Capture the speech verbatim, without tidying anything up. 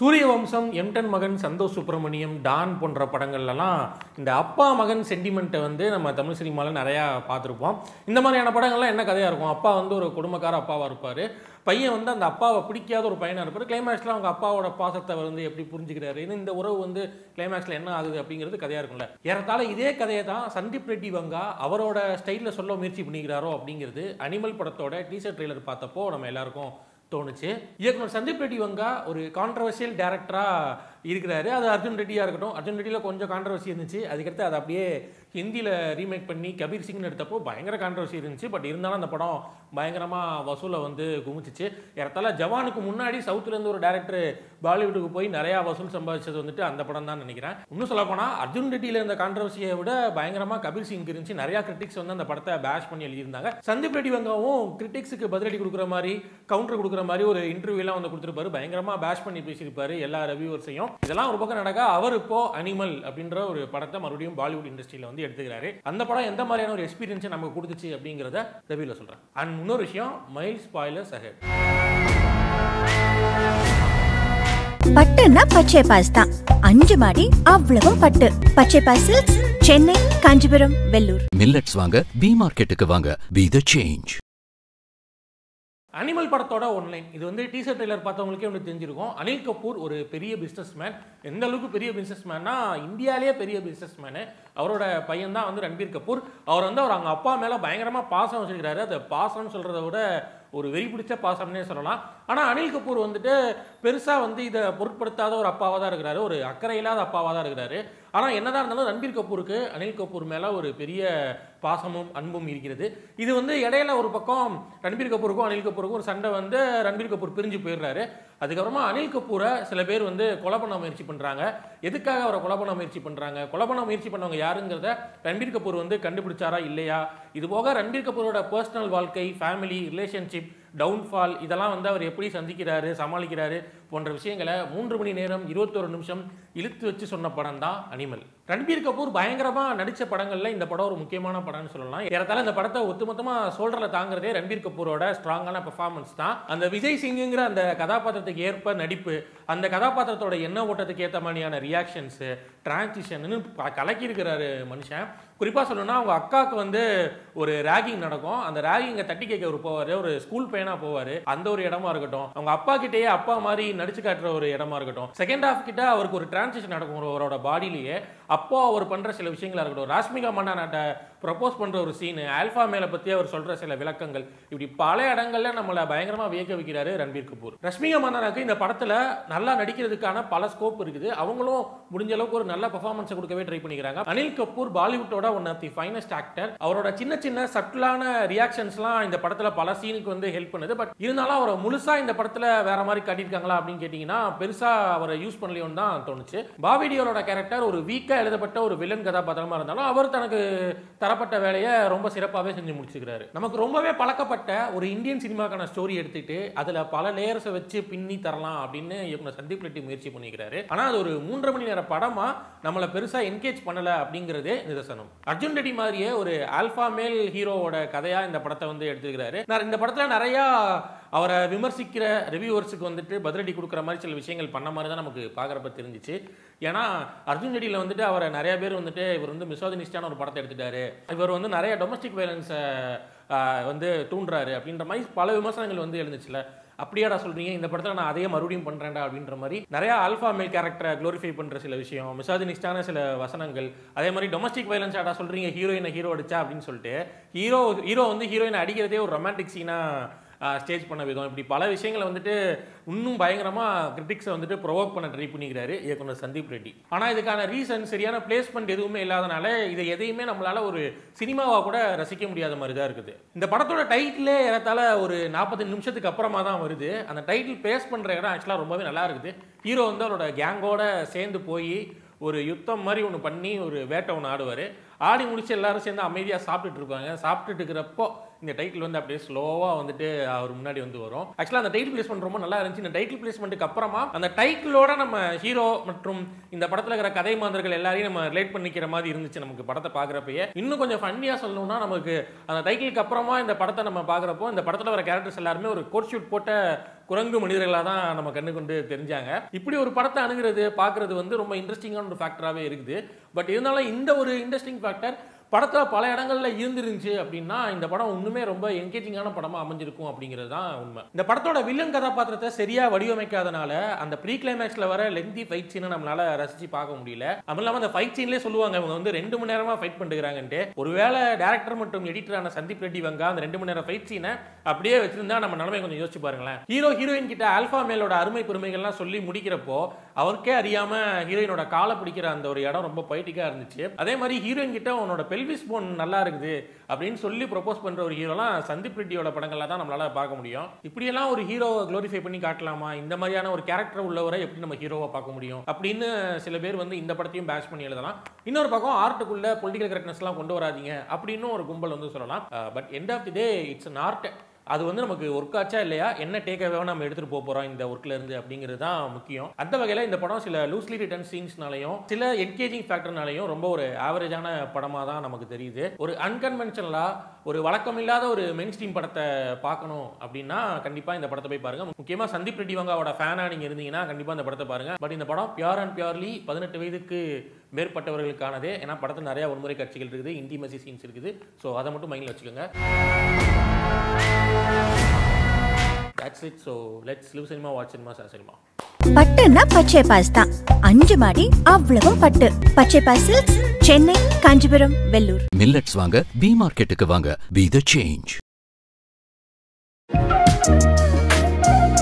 சூரிய வம்சம், எம்டன் மகன், சந்தோஷ் சுப்ரமணியம், டான் போன்ற படங்கள்லாம் இந்த அப்பா மகன் சென்டிமெண்ட்டை வந்து நம்ம தமிழ் சினிமாவில் நிறையா பார்த்துருப்போம். இந்த மாதிரியான படங்கள்லாம் என்ன கதையாக இருக்கும்? அப்பா வந்து ஒரு குடும்பக்கார அப்பாவாக இருப்பார், பையன் வந்து அந்த அப்பாவை பிடிக்காத ஒரு பையனாக இருப்பார். கிளைமேக்ஸில் அவங்க அப்பாவோட பாசத்தை வந்து எப்படி புரிஞ்சுக்கிறாரு, இந்த உறவு வந்து கிளைமேக்ஸில் என்ன ஆகுது அப்படிங்கிறது கதையாக இருக்கும்ல. ஏறத்தாழ இதே கதையை தான் சந்தீப் ரெட்டி வங்கா அவரோட ஸ்டைலில் சொல்ல முயற்சி பண்ணிக்கிறாரோ அப்படிங்கிறது அனிமல் படத்தோட டீசர் ட்ரெய்லர் பார்த்தப்போ நம்ம எல்லாருக்கும் தோணுச்சு. இயக்குனர் சந்தீப் ரெட்டி வங்கா ஒரு கான்ட்ரவர்சியல் டேரக்டராக இருக்கிறாரு. அது அர்ஜுன் ரெட்டியாக இருக்கட்டும், அர்ஜுன் ரெட்டியில் கொஞ்சம் கான்ட்ரவர்சி இருந்துச்சு. அதுக்கடுத்து அதை அப்படியே ஹிந்தியில் ரீமேக் பண்ணி கபீர் சிங்னு எடுத்தப்போ பயங்கர கான்ட்ரவர்சி இருந்துச்சு. பட் இருந்தாலும் அந்த படம் பயங்கரமாக வசூலை வந்து குமிச்சிச்சு. ஏறத்தாழ ஜவானுக்கு முன்னாடி சவுத்துலேருந்து ஒரு டேரக்டர் பாலிவுட்டுக்கு போய் நிறையா வசூல் சம்பாதிச்சது வந்துட்டு அந்த படம் தான் நினைக்கிறேன். இன்னும் சொல்ல போனால் அர்ஜுன் ரெட்டியில் இருந்த கான்ட்ரவர்சியை விட பயங்கரமாக கபீர் சிங் இருந்துச்சு. நிறையா கிரிட்டிக்ஸ் வந்து அந்த படத்தை பேஷ் பண்ணி எழுதியிருந்தாங்க. சந்தீப் ரெட்டி வங்காவும் கிரிட்டிக்ஸுக்கு பதிலடி கொடுக்குற மாதிரி, கவுண்டர் கொடுக்குற மாதிரி ஒரு இன்டர்வியூலாம் வந்து கொடுத்துருப்பாரு. பயங்கரமாக பேஷ் பண்ணி பேசியிருப்பாரு எல்லா ரிவ்யூவர்ஸையும். இதெல்லாம் ஒரு பக்கம் நடக்க, அவர் இப்போ அனிமல் அப்படின்ற ஒரு படத்தை மறுபடியும் பாலிவுட் இண்டஸ்ட்ரியில் வந்து எடுத்துக்கிறாரு. அந்த படம் எந்த மாதிரியான ஒரு எக்ஸ்பீரியன்ஸை நமக்கு கொடுத்துச்சு அப்படிங்கிறத ரிவ்யூல சொல்றேன். அண்ட் இன்னொரு விஷயம், மைல்ட் ஸ்பாயிலர்ஸ் அஹெட். பட்டுன்னா பச்சை பாஸ் தான். அஞ்சு மாடி அவ்வளவும் பட்டு. பச்சை boss silks, Chennai, Kanchipuram, Vellore. Millets வாங்க பீமார்க்கெட்டுக்கு வாங்க. Be the change. அனிமல் படத்தோட ஒன்லைன் இது வந்து டீசர் ட்ரெய்லர் பார்த்தவங்களுக்கே வந்து தெரிஞ்சிருக்கும். அனில் கபூர் ஒரு பெரிய பிஸ்னஸ் மேன். எந்த அளவுக்கு பெரிய பிஸ்னஸ் மேன்னா, இந்தியாவிலேயே பெரிய பிஸ்னஸ் மேனு. அவரோட பையன் தான் வந்து ரன்பீர் கபூர். அவர் வந்து அவர் அவங்க அப்பா மேலே பயங்கரமாக பாசம் வச்சுருக்கிறாரு. அது பாசம்னு சொல்கிறத விட ஒரு வெறி பிடிச்ச பாசம்னே சொல்லலாம். ஆனால் அனில் கபூர் வந்துட்டு பெருசாக வந்து இதை பொருட்படுத்தாத ஒரு அப்பாவாக தான் இருக்கிறாரு, ஒரு அக்கறை இல்லாத அப்பாவாக தான் இருக்கிறாரு. ஆனால் என்னதான் இருந்தாலும் ரன்பீர் கபூருக்கு அனில் கபூர் மேலே ஒரு பெரிய பாசமும் அன்பும் இருக்கிறது. இது வந்து இடையில ஒரு பக்கம் ரன்பீர் கபூருக்கும் அனில் கபூருக்கும் ஒரு சண்டை வந்து ரன்பீர் கபூர் பிரிஞ்சு போயிடுறாரு. அதுக்கப்புறமா அனில் கபூரை சில பேர் வந்து கொலை பண்ண முயற்சி பண்ணுறாங்க. எதுக்காக அவரை கொலை பண்ண முயற்சி பண்ணுறாங்க, கொலை பண்ண முயற்சி பண்ணவங்க யாருங்கிறத ரன்பீர் கபூர் வந்து கண்டுபிடிச்சாரா இல்லையா, இது போக ரன்பீர் கபூரோட பர்சனல் வாழ்க்கை, ஃபேமிலி, ரிலேஷன்ஷிப், டவுன்ஃபால், இதெல்லாம் வந்து அவர் எப்படி சந்திக்கிறாரு, சமாளிக்கிறாரு போன்ற விஷயங்களை மூன்று மணி நேரம் இருபத்தொரு நிமிஷம் இழுத்து வச்சு சொன்ன படம் தான் அனிமல். ரன்பீர் கபூர் பயங்கரமாக நடித்த படங்களில் இந்த படம் ஒரு முக்கியமான படம்னு சொல்லலாம். ஏறத்தாழ இந்த படத்தை ஒட்டுமொத்தமாக சோல்டரில் தாங்கிறதே ரன்பீர் கபூரோட ஸ்ட்ராங்கான பெர்ஃபார்மன்ஸ் தான். அந்த விஜய் சிங்குங்கிற அந்த கதாபாத்திரத்துக்கு ஏற்ப நடிப்பு, அந்த கதாபாத்திரத்தோட எண்ண ஓட்டத்துக்கு ஏற்ற மாதிரியான ரியாக்ஷன்ஸு, டிரான்சிஷன்னு கலக்கி இருக்கிறாரு மனுஷன். குறிப்பாக சொல்லணும்னா, அவங்க அக்காவுக்கு வந்து ஒரு ரேகிங் நடக்கும். அந்த ரேகிங்கை தட்டி கேட்க ஒரு போவார், ஒரு ஸ்கூல் பையனாக போவார். அந்த ஒரு இடமா இருக்கட்டும், அவங்க அப்பா கிட்டேயே அப்பா மாதிரி நடிச்சு காட்டுற ஒரு இடமா இருக்கட்டும், செகண்ட் ஹாஃப் கிட்ட அவருக்கு ஒரு டிரான்சிஷன் நடக்கும் அவரோட பாடியிலேயே. அப்போ அவர் பண்ணுற சில விஷயங்களா இருக்கட்டும், ராஷ்மிகா மன்னாட்ட ப்ரப்போஸ் பண்ணுற ஒரு சீனு, ஆல்ஃபா மேலே பற்றி அவர் சொல்கிற சில விளக்கங்கள், இப்படி பல இடங்கள்ல நம்மளை பயங்கரமாக வியக்க வைக்கிறாரு ரன்பீர் கபூர். ரஷ்மிகா மன்னாருக்கு இந்த படத்தில் நல்லா நடிக்கிறதுக்கான பல ஸ்கோப் இருக்குது. அவங்களும் முடிஞ்ச அளவுக்கு ஒரு நல்ல பெர்ஃபார்மன்ஸை கொடுக்கவே ட்ரை பண்ணிக்கிறாங்க. அனில் கபூர் பாலிவுட்டோட one of the finest actor. அவரோட சின்ன சின்ன சட்டிலான ரியாக்ஷன்ஸ்லாம் இந்த படத்தில் பல சீனுக்கு வந்து ஹெல்ப் பண்ணுது. பட் இருந்தாலும் அவரை முழுசாக இந்த படத்தில் வேற மாதிரி காட்டியிருக்காங்களா அப்படின்னு கேட்டிங்கன்னா, பெருசாக அவரை யூஸ் பண்ணலையோன்னு தான் தோணுச்சு. பாபி டியோலோட கேரக்டர் ஒரு வீக்காக எழுதப்பட்ட ஒரு வில்லன் கதாபாத்திரமா இருந்தாலும் அவர் தனக்கு தரப்பட்ட வேலையை ரொம்ப சிறப்பாகவே செஞ்சு முடிச்சுக்கிறாரு. நமக்கு ரொம்பவே பழக்கப்பட்ட ஒரு இந்தியன் சினிமாக்கான ஸ்டோரி எடுத்துட்டு அதில் பல லேயர்ஸை வச்சு பின்னி தரலாம் அப்படின்னு இயக்குனர் சந்தீப் ரெட்டி முயற்சி பண்ணிக்கிறாரு. ஆனால் அது ஒரு மூன்றரை மணி நேர படமா நம்மளை பெருசாக என்கேஜ் பண்ணலை அப்படிங்கிறதே நிதர்சனம். அர்ஜுன் ரெட்டி மாதிரியே ஒரு ஆல்ஃபா மேல் ஹீரோவோட கதையாக இந்த படத்தை வந்து எடுத்துக்கிறாரு. நான் இந்த படத்தில் நிறையா அவரை விமர்சிக்கிற ரிவ்யூவர்ஸுக்கு வந்துட்டு பதிலடி கொடுக்குற மாதிரி சில விஷயங்கள் பண்ண மாதிரி தான் நமக்கு பார்க்குறப்ப தெரிஞ்சிச்சு. ஏன்னா அர்ஜுன் ரெட்டியில் வந்துட்டு அவரை நிறைய பேர் வந்துட்டு இவர் வந்து மிசோஜினிஸ்டான ஒரு படத்தை எடுத்துட்டாரு, இவர் வந்து நிறைய டொமஸ்டிக் வயலன்ஸை வந்து தூண்டுறாரு அப்படின்ற மாதிரி பல விமர்சனங்கள் வந்து எழுந்துச்சுல. அப்படியாடா சொல்றீங்க, இந்த படத்தில் நான் அதையே மறுபடியும் பண்றேன்டா அப்படின்ற மாதிரி நிறைய ஆல்ஃபா மேல் கேரக்டரை குளோரிஃபை பண்ற சில விஷயம், மிசாஜினிஸ்டான சில வசனங்கள், அதே மாதிரி டொமஸ்டிக் வயலன்ஸ் ஆடா சொல்றீங்க ஹீரோயினை ஹீரோ அடிச்சா அப்படின்னு சொல்லிட்டு ஹீரோ ஹீரோ வந்து ஹீரோயினை அடிக்கிறதே ஒரு ரொமான்டிக் சீனா ஸ்டேஜ் பண்ண விதம், இப்படி பல விஷயங்களை வந்துட்டு இன்னும் பயங்கரமாக கிரிட்டிக்ஸை வந்துட்டு ப்ரொவோக் பண்ண ட்ரை பண்ணிக்கிறாரு இயக்குனர் சந்தீப் ரெட்டி. ஆனால் இதுக்கான ரீசன், சரியான பிளேஸ்மெண்ட் எதுவுமே இல்லாதனால இதை எதையுமே நம்மளால் ஒரு சினிமாவாக கூட ரசிக்க முடியாத மாதிரி தான் இருக்குது. இந்த படத்தோட டைட்டிலே ஏறத்தாழ ஒரு நாற்பத்தஞ்சு நிமிஷத்துக்கு அப்புறமா தான் வருது. அந்த டைட்டில் பேஸ் பண்ணுற இடம் ஆக்சுவலாக ரொம்பவே நல்லா இருக்குது. ஹீரோ வந்து அவரோட கேங்கோட சேர்ந்து போய் ஒரு யுத்தம் மாதிரி ஒன்று பண்ணி ஒரு வேட்டை ஒன்று ஆடுவார். ஆடி முடிச்சு எல்லாரும் சேர்ந்து அமைதியாக சாப்பிட்டுட்டு இருப்பாங்க. சாப்பிட்டுட்டு இருக்கிறப்போ இந்த டைட்டில் வந்து அப்படியே ஸ்லோவாக வந்துட்டு அவர் முன்னாடி வந்து வரும். ஆக்சுவலாக அந்த டைட்டில் பிளேஸ்மெண்ட் ரொம்ப நல்லா இருந்துச்சு. இந்த டைட்டில் பிளேஸ்மெண்ட்டுக்கு அப்புறமா அந்த டைட்டிலோட நம்ம ஹீரோ மற்றும் இந்த படத்தில் இருக்கிற கதை மாந்தர்கள் எல்லாரையும் நம்ம ரிலேட் பண்ணிக்கிற மாதிரி இருந்துச்சு நமக்கு படத்தை பார்க்குறப்பயே. இன்னும் கொஞ்சம் ஃபன்னியாக சொல்லணும்னா நமக்கு அந்த டைட்டிலுக்கு அப்புறமா இந்த படத்தை நம்ம பார்க்குறப்போ இந்த படத்தில் வர கேரக்டர்ஸ் எல்லாருமே ஒரு கோட் ஷூட் போட்ட குரங்கு மனிதர்களாக தான் நம்ம கண்ணு கொண்டு தெரிஞ்சாங்க. இப்படி ஒரு படத்தை அணுகிறது பார்க்குறது வந்து ரொம்ப இன்ட்ரெஸ்டிங்கான ஒரு ஃபேக்டராகவே இருக்குது. பட் இருந்தாலும் இந்த ஒரு இன்ட்ரெஸ்டிங் ஃபேக்டர் படத்தில் பல இடங்களில் இருந்துருந்துச்சு அப்படின்னா இந்த படம் இன்னுமே ரொம்ப என்கேஜிங்கான படமாக அமைஞ்சிருக்கும் அப்படிங்கிறது தான் உண்மை. இந்த படத்தோட வில்லன் கதாபாத்திரத்தை சரியாக வடிவமைக்காதனால அந்த ப்ரீ கிளைமேக்ஸில் வர லென்தி ஃபைட் சீனை நம்மளால ரசிச்சு பார்க்க முடியல. அதுவும் இல்லாமல் அந்த ஃபைட் சீன்லேயே சொல்லுவாங்க இவங்க வந்து ரெண்டு மணி நேரமாக ஃபைட் பண்ணிக்கிறாங்கன்ட்டு. ஒருவேளை டேரக்டர் மற்றும் எடிட்டரான சந்தீப் ரெட்டி வங்கா அந்த ரெண்டு மணி நேரம் ஃபைட் சீனை அப்படியே வச்சிருந்தா நம்ம நிலைமை கொஞ்சம் யோசிச்சு பாருங்களேன். ஹீரோ ஹீரோயின் கிட்ட ஆல்ஃபா மேலோட அருமை பெருமைகள்லாம் சொல்லி முடிக்கிறப்போ அவருக்கே அறியாம ஹீரோயினோட காலை பிடிக்கிற அந்த ஒரு இடம் ரொம்ப பொய்டிக்கா இருந்துச்சு. அதே மாதிரி ஹீரோயின் கிட்ட உன்னோட பெல்விஸ் போன் நல்லா இருக்குது அப்படின்னு சொல்லி ப்ரொபோஸ் பண்ற ஒரு ஹீரோலாம் சந்தீப் ரெட்டியோட படங்கள்ல தான் நம்மளால பார்க்க முடியும். இப்படியெல்லாம் ஒரு ஹீரோ க்ளோரிஃபை பண்ணி காட்டலாமா, இந்த மாதிரியான ஒரு கேரக்டர் உள்ளவரை எப்படி நம்ம ஹீரோவா பார்க்க முடியும் அப்படின்னு சில பேர் வந்து இந்த படத்தையும் பேஷ் பண்ணி எழுதலாம். இன்னொரு பக்கம் ஆர்ட்டுக்குள்ள பொலிட்டிக்கல் கரெக்ட்னஸ் எல்லாம் கொண்டு வராதீங்க அப்படின்னு ஒரு கும்பல் வந்து சொல்லலாம். But end of the day it's an art. அது வந்து நமக்கு ஒர்க் ஆச்சா இல்லையா, என்ன டேக் அவேவா நம்ம எடுத்துட்டு போக போறோம் இந்த ஒர்க்ல இருந்து அப்படிங்கிறது தான் முக்கியம். அந்த வகையில் இந்த படம் சில லூஸ்லி ரிட்டன் சீன்ஸ்னாலையும் சில என்கேஜிங் ஃபேக்டர்னாலையும் ரொம்ப ஒரு ஆவரேஜான படமாக தான் நமக்கு தெரியுது. ஒரு அன்கன்வென்ஷனலா ஒரு வழக்கம் இல்லாத ஒரு மெயின் ஸ்ட்ரீம் படத்தை பார்க்கணும் அப்படின்னா கண்டிப்பா இந்த படத்தை போய் பாருங்க. முக்கியமா சந்தீப் ரெட்டி வங்காவோட ஃபேனா நீங்க இருந்தீங்கன்னா கண்டிப்பா இந்த படத்தை பாருங்க. பட் இந்த படம் பியூர் அண்ட் பியூர்லி பதினெட்டு வயதுக்கு மேற்பட்டவர்களுக்கானதே. ஏன்னா படத்தில் நிறைய வன்முறை காட்சிகள் இருக்குது, இன்டிமசி சீன்ஸ் இருக்குது. ஸோ அதை மட்டும் மைண்டில் வச்சுக்கோங்க. That's it. So let's live cinema, watch cinema, share cinema. பட்டுன்னா பச்சை பாஸ் தான். அஞ்சு மாடி அவ்வளவும் பட்டு. பச்சை boss silks, Chennai, Kanchipuram, Vellore. Millets வாங்க பி மார்க்கெட்டுக்கு வாங்க. Be the change.